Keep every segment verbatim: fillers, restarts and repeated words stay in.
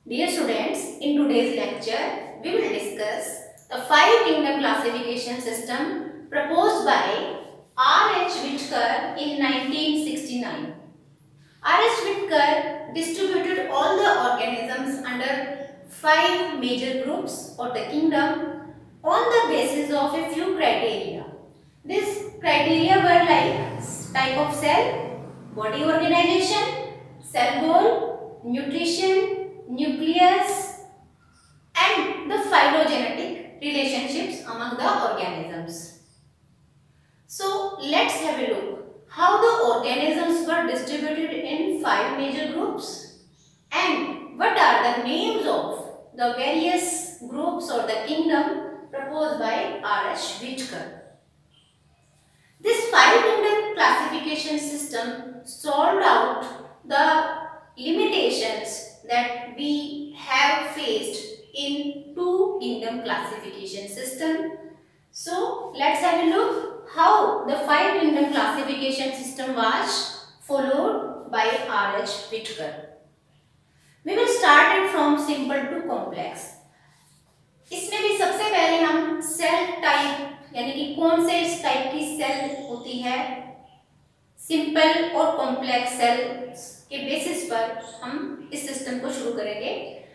Dear students, in today's lecture, we will discuss the five kingdom classification system proposed by R H Whittaker in nineteen sixty-nine. R H Whittaker distributed all the organisms under five major groups or the kingdom on the basis of a few criteria. These criteria were like type of cell, body organization, cell wall, nutrition, nucleus and the phylogenetic relationships among the organisms. So let's have a look how the organisms were distributed in five major groups and what are the names of the various groups or the kingdom proposed by R H Whittaker. This five kingdom classification system solved out the limitations that we have faced in two kingdom classification system. So let's have a look how the five kingdom classification system was followed by R H Whittaker. We will start it from simple to complex. इसमें भी सबसे पहले हम cell type यानी कि कौन से इस टाइप की सेल होती है, सिंपल और कॉम्प्लेक्स सेल्स के बेसिस पर हम इस सिस्टम को शुरू करेंगे.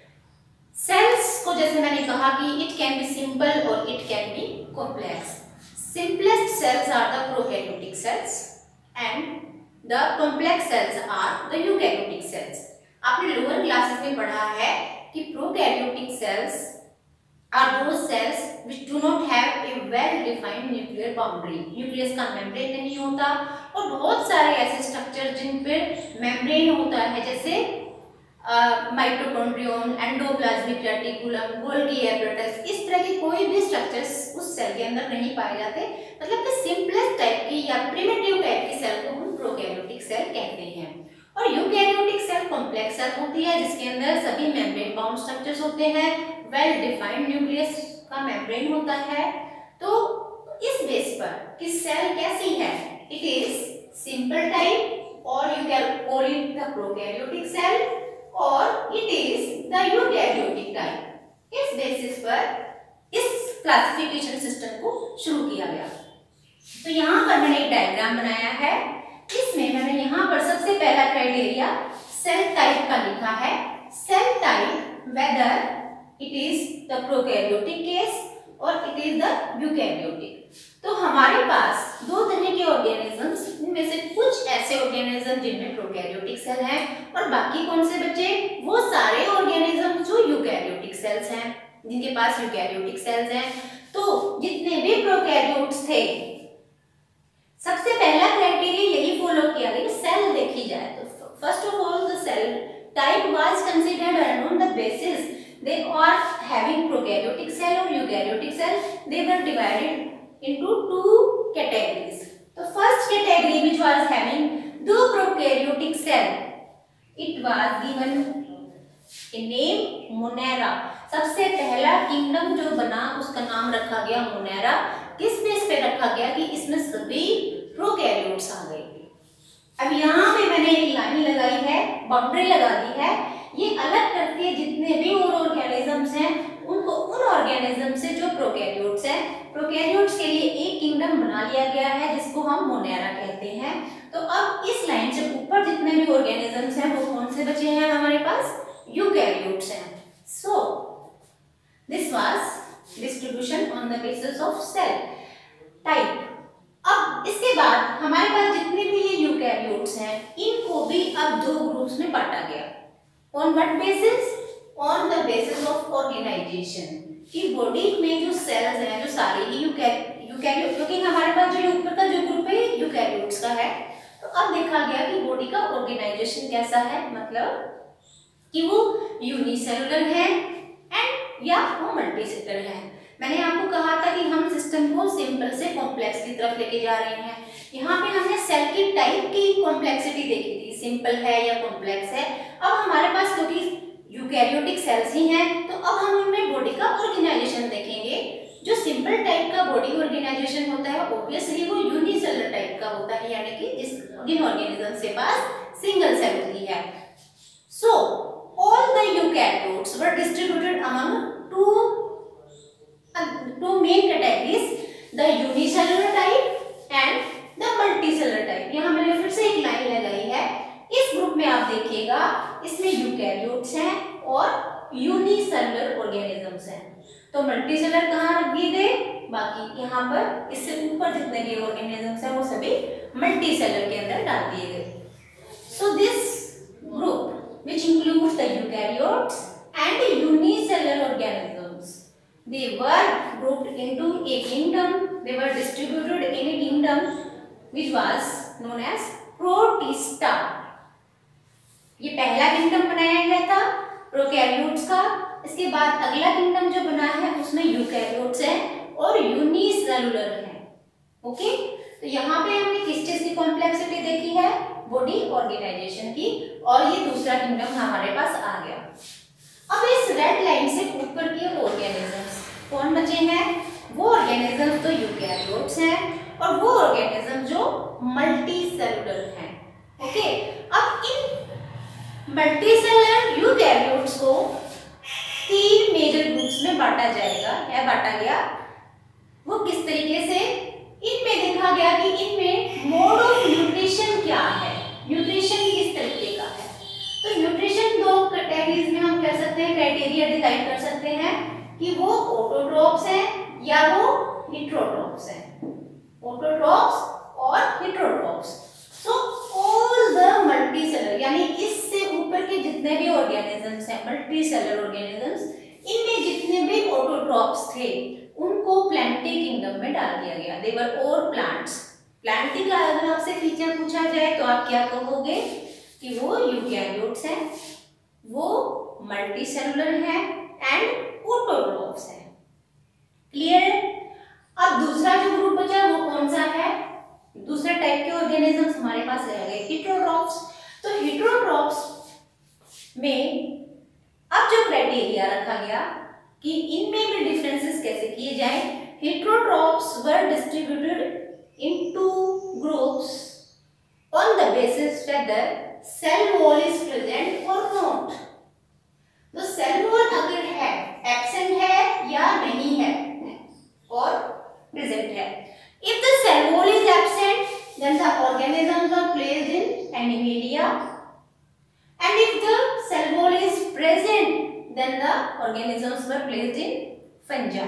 सेल्स को जैसे मैंने कहा कि इट कैन बी सिंपल और it can be complex. Simplest cells are the prokaryotic cells and the complex cells are the eukaryotic cells. आपने लोअर क्लासेस में पढ़ा है कि prokaryotic cells are those cells which do not have a well defined nuclear boundary. Nucleus का membrane नहीं होता और बहुत सारे ऐसे स्ट्रक्चर जिन पे मेम्ब्रेन होता है जैसे mitochondrion, endoplasmic reticulum, Golgi apparatus, इस तरह के कोई भी स्ट्रक्चर्स उस सेल के अंदर नहीं पाए जाते. मतलब कि सिंपलेस्ट टाइप की या प्रिमिटिव टाइप की सेल को हम प्रोकैरियोटिक सेल कहते हैं. और यूकैरियोटिक सेल कॉम्प्लेक्स सेल होती है जिसके अंदर सभी मेम्ब्रेन बाउंड स्ट्रक्चर्स होते हैं, वेल डिफाइंड न्यूक्लियस का मेम्ब्रेन होता है. तो इस बेस पर कि सेल कैसी है, इट इज सिंपल टाइप और you can call it the prokaryotic cell और it is the eukaryotic type. इस बेसिस पर इस क्लासिफिकेशन सिस्टम को शुरू किया गया. तो यहाँ पर मैंने एक डायग्राम बनाया है. इसमें मैंने यहाँ पर सबसे पहला क्राइटेरिया सेल टाइप का लिखा है. Cell type whether it is the prokaryotic case और इट इज द यूकैरियोटिक. तो हमारे पास दो तरह के ऑर्गेनिजम्स, इनमें से कुछ ऐसे ऑर्गेनिज्म जिनमें प्रोकैरियोटिक सेल हैं और बाकी कौन से बचे, वो सारे ऑर्गेनिज्म जो यूकैरियोटिक सेल्स हैं, जिनके पास यूकैरियोटिक सेल्स हैं. तो जितने भी प्रोकैरियोट्स थे सबसे पहला क्राइटेरिया यही फॉलो किया गया, सेल देखी जाए. तो first of all the cell type was considered on the basis they are having prokaryotic cell or eukaryotic cell. They were divided into two categories. The first category which was having the prokaryotic cell, it was given a name Monera. सबसे पहला kingdom जो बना उसका नाम रखा गया Monera. किस base पे रखा गया कि इसमें सभी प्रोकैरियोट्स आ गए. अब यहाँ पे मैंने एक लाइन लगाई है, बाउंड्री लगा दी है. ये अलग करती है जितने भी और ऑर्गेनिजम्स हैं उनको उन ऑर्गेनिज्म से जो प्रोकैरियोट्स हैं. प्रोकैरियोट्स के लिए एक किंगडम बना लिया गया है जिसको हम मोनेरा कहते हैं. तो अब इस लाइन से ऊपर जितने भी ऑर्गेनिजम्स हैं वो कौन से बचे हैं हमारे पास, यूकैरियोट्स हैं. So this was distribution on the basis of cell type. अब इसके बाद हमारे पास जितने भी ये यूकैरियोट्स हैं इनको भी अब दो ग्रुप्स में बांटा गया. On what basis? On the basis of organization. कि बॉडी में जो सेल्स हैं जो सारे ही यूकैरियोट, क्योंकि हमारे पास जो ऊपर का जो ग्रुप है यूकैरियोट्स का है. तो अब देखा गया कि बॉडी का ऑर्गेनाइजेशन कैसा है, मतलब कि वो यूनिसेलुलर है एंड या वो मल्टीसेलुलर है. मैंने आपको कहा था कि हम सिस्टम को सिंपल से कॉम्प्लेक्स की तरफ लेके जा रहे हैं. यहाँ पे हमने सेल की टाइप की कॉम्प्लेक्सिटी देखी थी, सिंपल है या कॉम्प्लेक्स है. अब हमारे पास क्योंकि यूकैरियोटिक सेल्स ही हैं तो अब हम इनमें बॉडी का ऑर्गेनाइजेशन देखेंगे. जो सिंपल टाइप का बॉडी ऑर्गेनाइजेशन होता है ऑब्वियसली वो यूनिसेलुलर टाइप का होता है, यानी कि जिस जिन ऑर्गेनिज्म के पास सिंगल सेल होती है. सो all the eukaryotes were distributed among two uh, two main categories, the unicellular type and the multicellular type। यहाँ मैंने फिर से एक लाइन लगाई है। इस ग्रुप में आप देखिएगा इसमें यूकैरियोट्स हैं और यूनिसेलुलर ऑर्गेनिजम्स हैं। तो मल्टीसेलुलर कहाँ रख दिए गए, बाकी यहाँ पर इससे ऊपर जितने भी ऑर्गेनिजम्स हैं वो सभी मल्टीसेलुलर के अंदर डाल दिए गए। So this group which includes the eukaryotes and unicellular organisms, they were grouped into a kingdom, they were distributed in a kingdom which was known as Protista। ये पहला किंगडम बनाया गया था प्रोकैरियोट्स का। इसके बाद अगला किंगडम जो बना है उसमें यूकैरियोट्स है और यूनिसेलुलर है। ओके, तो यहाँ पे हमने किस चीज की कॉम्प्लेक्सिटी देखी है, बॉडी ऑर्गेनाइजेशन की, और ये दूसरा किंगडम हमारे पास आ गया। अब इस रेड लाइन से ऊपर के ऑर्गेनिजम्स कौन बचे हैं, वो ऑर्गेनिजम्स तो यूकैरियोट्स हैं और वो ऑर्गेनिज्म जो मल्टीसेलुलर हैं। ओके, अब इन मल्टीसेलुलर यूकैरियोट्स को तीन मेजर ग्रुप्स में बांटा जाएगा या बांटा गया। वो किस तरीके से, इनमें देखा गया कि इनमें मोड ऑफ न्यूट्रिशन क्या है, न्यूट्रिशन किस तरीके का है। तो न्यूट्रिशन दो कैटेगरीज में हम कह सकते हैं, क्राइटेरिया डिसाइड कर सकते हैं कि वो ऑटोट्रॉप्स हैं या वो हेटेरोट्रॉप्स हैं, ऑटोट्रॉप्स और heterotrophs. So all the multicellular यानी इससे ऊपर के जितने भी ऑर्गेनिजम्स हैं मल्टीसेलुलर ऑर्गेनिजम्स, इनमें जितने भी ऑटोट्रॉप्स थे उनको प्लांटी किंगडम में डाल दिया गया। They were all plants. Plantae का अगर आपसे फीचर पूछा जाए तो आप क्या कहोगे कि वो यूकैरियोट्स हैं, वो मल्टीसेलुलर हैं एंड ऑटोट्रॉप्स हैं। क्लियर है? अब दूसरा जो ग्रुप बचा वो कौन सा है, दूसरे टाइप के ऑर्गेनिजम्स हमारे पास रह गए हेटेरोट्रॉप्स। तो हेटेरोट्रॉप्स में अब जो क्राइटेरिया रखा गया कि इनमें भी डिफरेंसेस कैसे किए जाए, heterotrophs were distributed into groups on the basis whether cell wall is present और नॉट। तो सेल वॉल अगर है, एब्सेंट है या नहीं है और प्रेजेंट है। If the cell wall is absent, then the organisms are placed in Animalia, and if the cell wall is present, then the organisms were placed in Fungi।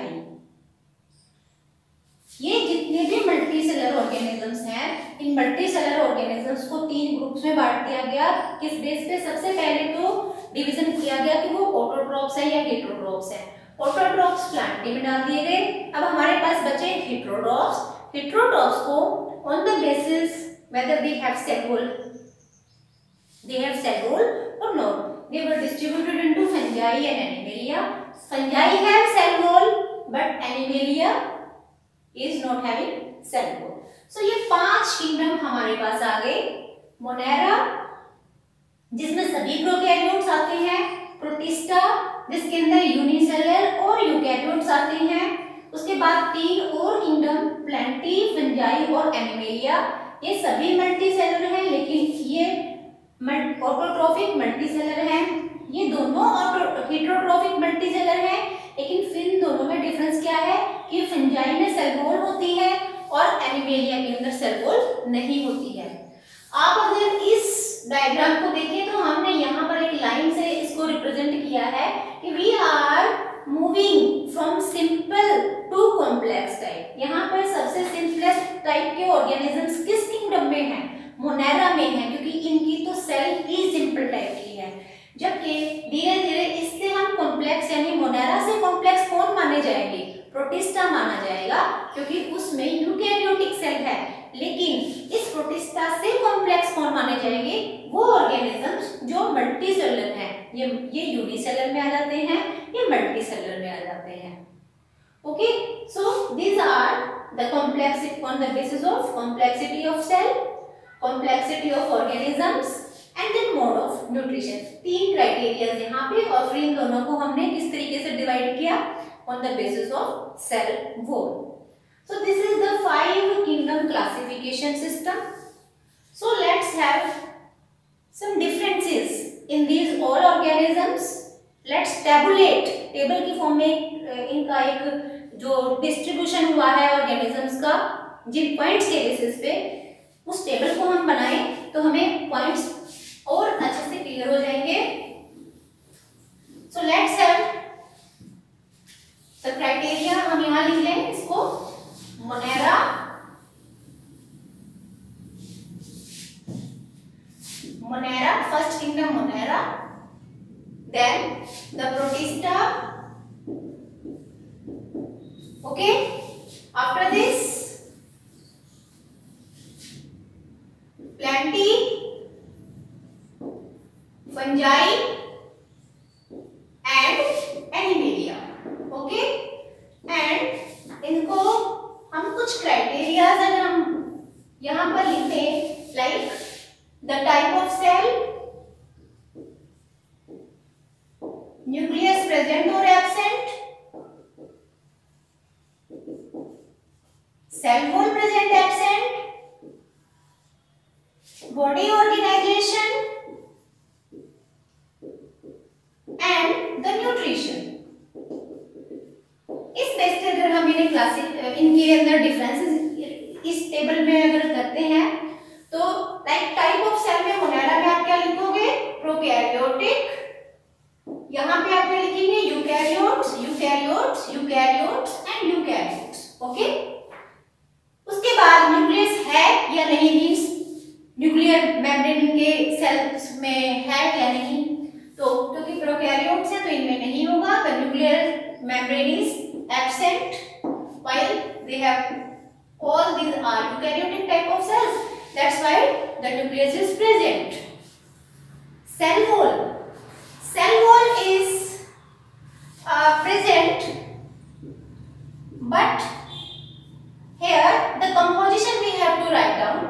ये जितने भी मल्टीसेलुलर ऑर्गेनिजम्स हैं, इन मल्टीसेलुलर ऑर्गेनिजम्स को तीन groups में बांट दिया गया। किस बेस पे? सबसे पहले तो डिवीजन किया गया कि वो ऑटोट्रॉप्स है या हेटेरोट्रॉप्स है। ऑटोट्रॉप्स प्लांटी में डाल दिए गए। अब हमारे पास बचे हेटेरोट्रॉप्स। हेटेरोट्रॉप्स को on the basis whether they have cell wall, they have cell wall or not, they were distributed into fungi and animalia. Fungi have cell wall but animalia is not having cell wall. So ये पांच kingdom हमारे पास आ गए। Monera जिसमें सभी prokaryotes आते हैं, protista जिसके अंदर यूनिसेलुलर और यूकैरियोट्स आते हैं, उसके बाद तीन और किंगडम प्लांटी, फंजाई और एनिमेलिया। ये सभी मल्टीसेलुलर हैं लेकिन ये ऑटोट्रॉफिक मल्टीसेलुलर हैं। ये दोनों हेटेरोट्रॉफिक मल्टीसेलुलर हैं, लेकिन फिर इन दोनों में डिफरेंस क्या है कि फंजाई में सेल वॉल होती है और एनिमेलिया के अंदर सेल वॉल नहीं होती है। आप अगर इस डायग्राम को देखें तो हमने यहाँ पर एक लाइन से इसको रिप्रेजेंट किया है कि we are moving from simple to complex type. यहाँ पर सबसे सिंपलेस्ट टाइप के ऑर्गेनिजम्स किस किंगडम में हैं? मोनेरा में है, क्योंकि इनकी तो सेल ही सिंपल टाइप की है। जबकि धीरे धीरे इससे हम कॉम्प्लेक्स यानी मोनेरा से कॉम्प्लेक्स कौन माने जाएंगे? प्रोटिस्टा माना जाएगा, क्योंकि उसमें यूकैरियोटिक सेल है। लेकिन इस प्रोटिस्टा से कॉम्प्लेक्स कौन माने जाएंगे? वो ऑर्गेनिजम्स जो मल्टीसेलुलर हैं। ये ये यूनिसेलुलर में आ जाते हैं, ये मल्टीसेलुलर में आ जाते हैं। Okay, so these are the complexity on the basis of complexity of cell, complexity of organisms and then mode of nutrition. तीन क्राइटेरिया यहाँ पे, और फिर इन दोनों को हमने किस तरीके से डिवाइड किया? On the basis of cell wall. So this is the five kingdom classification system. So let's have some differences in these all organisms let's tabulate, table की फॉर्म में इनका एक जो डिस्ट्रीब्यूशन हुआ है ऑर्गेनिजम्स का जिन पॉइंट्स के बेसिस पे, उस टेबल को हम बनाएं तो हमें पॉइंट्स और अच्छे से क्लियर हो जाएंगे। So let's have the criteria, हम यहां लिख लें इसको Monera, Monera first kingdom Monera, then the protista, okay, after this plantae, fungi and animalia, okay, and इनको हम कुछ क्राइटेरिया अगर हम यहां पर लिखें, like the type of cell, nucleus present or absent, cell wall present absent, body organization and the nutrition। इस base पे अगर हम इन्हें क्लासिक इनके अंदर डिफरेंसेस इस टेबल में अगर करते हैं तो लाइक टाइप ऑफ सेल में मोनेरा में आप क्या लिखोगे, प्रोकैरियोटिक, यहाँ पे आप क्या लिखेंगे, eukaryotes, eukaryotes, eukaryotes and eukaryotes, okay. उसके बाद न्यूक्लियस है या नहीं, मींस न्यूक्लियर मेम्ब्रेन के सेल्स में है या नहीं, तो क्योंकि प्रोकैरियोट्स है तो इनमें नहीं होगा, the nuclear membrane is absent while they have all these are eukaryotic type of cells, that's why the nucleus is present। cell wall, cell wall is uh, present, but here the composition we have to write down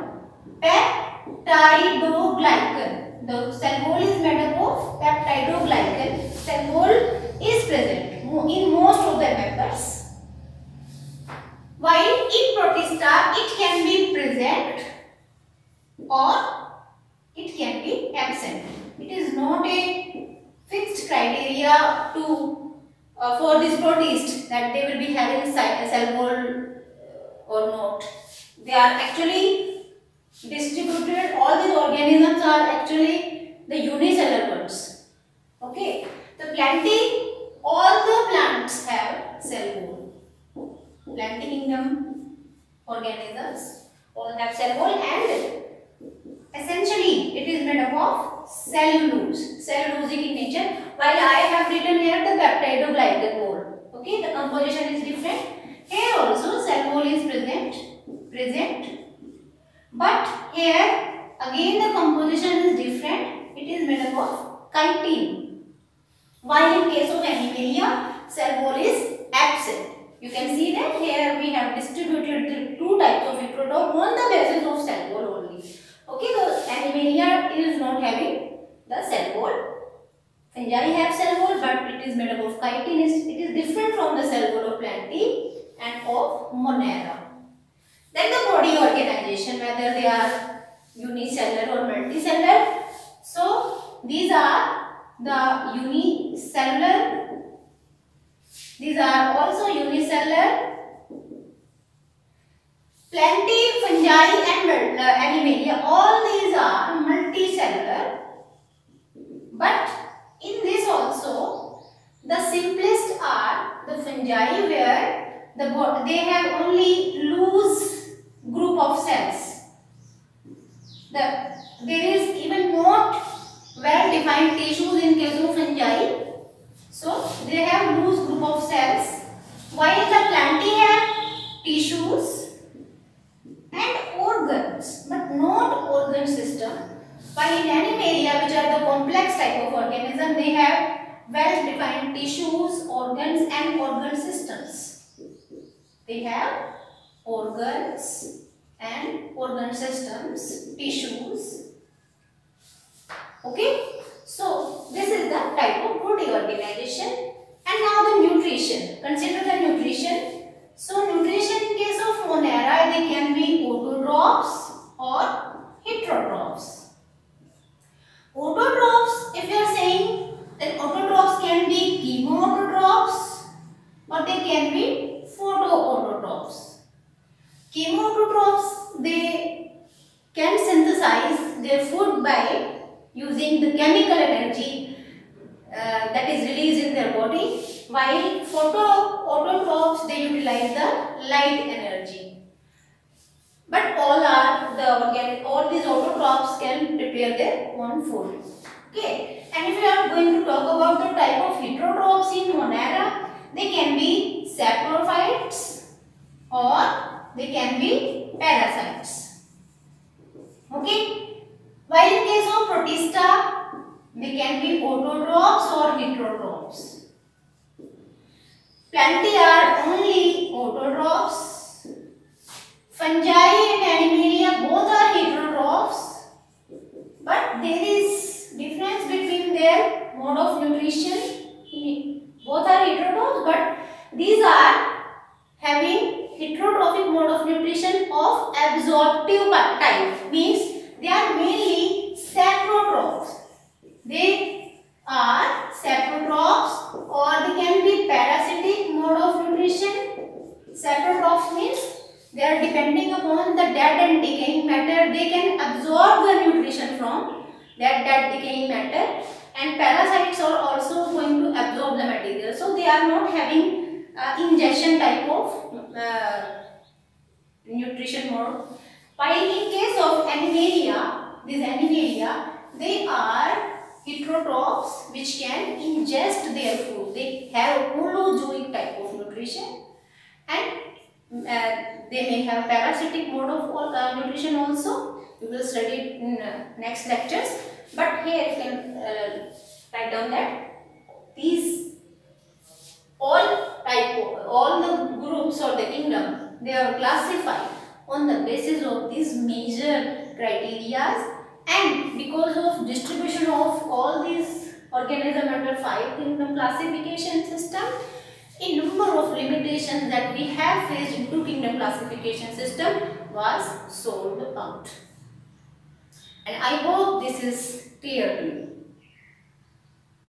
peptidoglycan, the cell wall is made up of peptidoglycan, cell wall is present in most of the members, while in protista it can be present or it can be absent, it is not a fixed criteria to uh, for this protist that they will be having cell wall or not, they are actually distributed, all these organisms are actually the unicellular ones, okay। The plantae, all the plants have cell wall, plantae kingdom organisms all have cell wall, and essentially it is made up of cellulose, cellulosic in nature, while I have written here the peptidoglycan wall, okay, the composition is different, here also cell wall is present present but here again the composition is different, it is made up of chitin, while in case of animalia cell wall is absent। You can see that here we have distributed the two types of ectoderm on the basis of cell wall only, okay। So animalia is not having the cell wall, fungi have cell wall but it is made up of chitin, it is different from the cell wall of plantae and of monera। Then the body organization, whether they are unicellular or multicellular, so these are the unicellular, these are also unicellular, plantae, fungi and uh, animalia, all these are multicellular, but in this also the simplest are the fungi, where the they have only loose group of cells, the there is even not well defined tissues in case of fungi, so they have loose group of cells, while the plantae have tissues and organs but not organ system, while in animalia, which are the complex type of organism, they have well defined tissues, organs and organ systems, they have organs and organ systems, tissues, okay। So this is the type of body organization, and now the nutrition, consider the nutrition। So nutrition in case of monera, they can be autotrophs or heterotrophs। Autotrophs, if you are saying, then autotrophs can or they can be photoautotrophs. Chemoautotrophs, they can synthesize their food by using the chemical energy uh, that is released in their body, while photoautotrophs, they utilize the light energy. But all are the organic, all these autotrophs can prepare their own food. Okay, and if we are going to talk about the type of heterotrophs in Monera, they can be saprophytes or they can be parasites. Okay, while in case of Protista, they can be autotrophs or heterotrophs. Plantae are only autotrophs. Fungi and Animalia both are heterotrophs, but there is difference between their mode of nutrition. Both are heterotrophs, but these are having heterotrophic mode of nutrition of absorptive type, means they are mainly saprotrophs. They are saprotrophs or they can be parasitic mode of nutrition. Saprotrophs means they are depending upon the dead and decaying matter. They can absorb the nutrition from that dead decaying matter, and parasites are also going to absorb the material. So they are not having uh, ingestion type of uh, nutrition mode. While in case of Animalia, these Animalia, they are heterotrophs which can ingest their food. They have holozoic type of nutrition, and uh, they may have parasitic mode of uh, nutrition also. We will study it in uh, next lectures. But here you can uh, write down that these all type of, all the groups or the kingdom, they are classified on the basis of these major criteria, and because of distribution of all these organisms under five kingdom classification system, a number of limitations that we have faced in two kingdom classification system was solved out. And I hope this is clear to you.